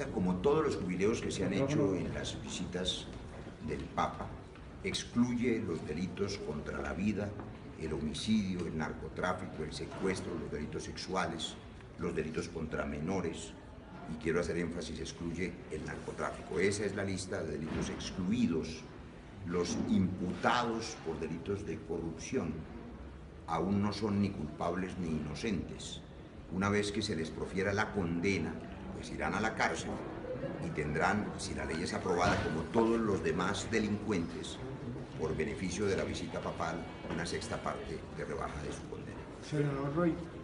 lista, como todos los jubileos que se han hecho en las visitas del Papa, excluye los delitos contra la vida, el homicidio, el narcotráfico, el secuestro, los delitos sexuales, los delitos contra menores, y quiero hacer énfasis, excluye el narcotráfico. Esa es la lista de delitos excluidos. Los imputados por delitos de corrupción aún no son ni culpables ni inocentes. Una vez que se les profiera la condena, pues irán a la cárcel y tendrán, si la ley es aprobada, como todos los demás delincuentes, por beneficio de la visita papal, una sexta parte de rebaja de su condena. Senador Roy,